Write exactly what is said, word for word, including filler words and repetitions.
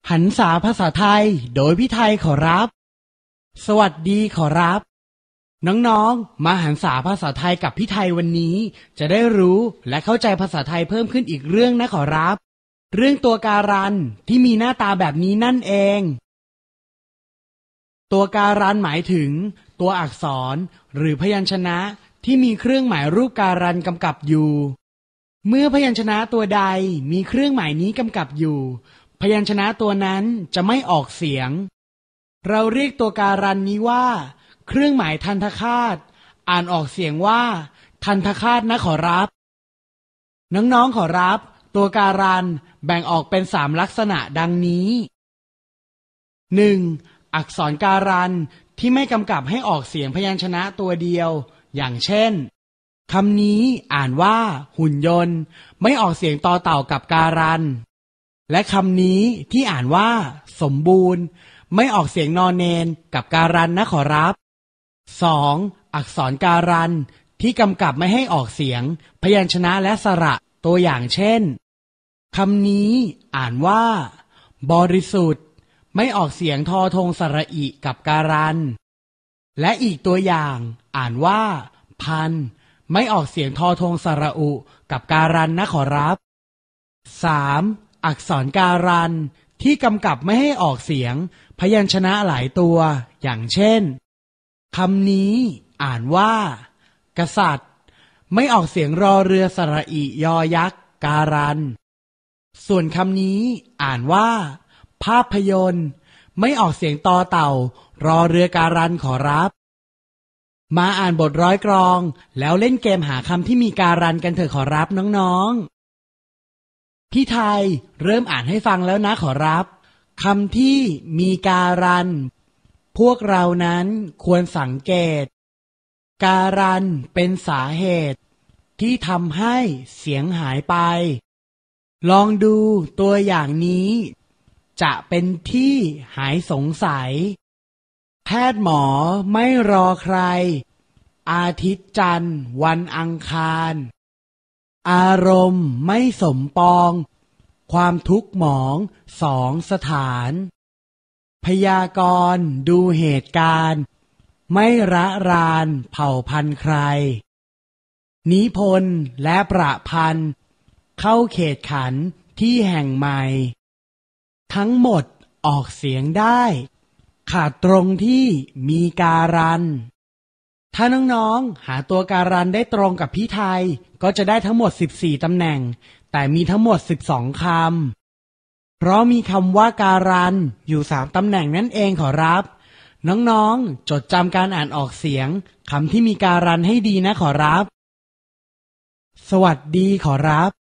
หันษาภาษาไทยโดยพี่ไทยขอรับสวัสดีขอรับน้องๆมาหันษาภาษาไทยกับพี่ไทยวันนี้จะได้รู้และเข้าใจภาษาไทยเพิ่มขึ้นอีกเรื่องนะขอรับเรื่องตัวการันที่มีหน้าตาแบบนี้นั่นเองตัวการันหมายถึงตัวอักษรหรือพยัญชนะที่มีเครื่องหมายรูปการันกำกับอยู่เมื่อพยัญชนะตัวใดมีเครื่องหมายนี้กำกับอยู่พยัญชนะตัวนั้นจะไม่ออกเสียงเราเรียกตัวการันนี้ว่าเครื่องหมายทันทคาตอ่านออกเสียงว่าทันทคาตนะขอรับน้องๆขอรับตัวการันแบ่งออกเป็นสามลักษณะดังนี้ หนึ่ง. อักษรการันที่ไม่กำกับให้ออกเสียงพยัญชนะตัวเดียวอย่างเช่นคำนี้อ่านว่าหุ่นยนต์ไม่ออกเสียงต่อเต่ากับการันและคำนี้ที่อ่านว่าสมบูรณ์ไม่ออกเสียงนอนเนนกับการันนะขอรับ สอง. อักษรการันที่กำกับไม่ให้ออกเสียงพยัญชนะและสระตัวอย่างเช่นคำนี้อ่านว่าบริสุทธิ์ไม่ออกเสียงทอทงสระอิกับการันและอีกตัวอย่างอ่านว่าพันไม่ออกเสียงทอทงสระอุกับการันนะขอรับ สาม. อักษรการันที่กำกับไม่ให้ออกเสียงพยัญชนะหลายตัวอย่างเช่นคำนี้อ่านว่ากษัตริย์ไม่ออกเสียงรอเรือสระอิยอยักษ์การันส่วนคำนี้อ่านว่าภาพยนตร์ไม่ออกเสียงตอเต่ารอเรือการันขอรับมาอ่านบทร้อยกลองแล้วเล่นเกมหาคำที่มีการันกันเถอะขอรับน้องๆพี่ไทยเริ่มอ่านให้ฟังแล้วนะขอรับคำที่มีการันพวกเรานั้นควรสังเกตการันเป็นสาเหตุที่ทำให้เสียงหายไปลองดูตัวอย่างนี้จะเป็นที่หายสงสัยแพทย์หมอไม่รอใครอาทิตย์จันทร์วันอังคารอารมณ์ไม่สมปองความทุกข์หมองสองสถานพยากรณ์ดูเหตุการณ์ไม่ระรานเผ่าพันธุ์ใครนิพนธ์และประพันธ์เข้าเขตขันที่แห่งใหม่ทั้งหมดออกเสียงได้ขาดตรงที่มีการันถ้าน้องๆหาตัวการันได้ตรงกับพี่ไทยก็จะได้ทั้งหมดสิบสี่ตำแหน่งแต่มีทั้งหมดสิบสองคำเพราะมีคำว่าการันอยู่สามตำแหน่งนั่นเองขอรับน้องๆจดจำการอ่านออกเสียงคำที่มีการันให้ดีนะขอรับสวัสดีขอรับ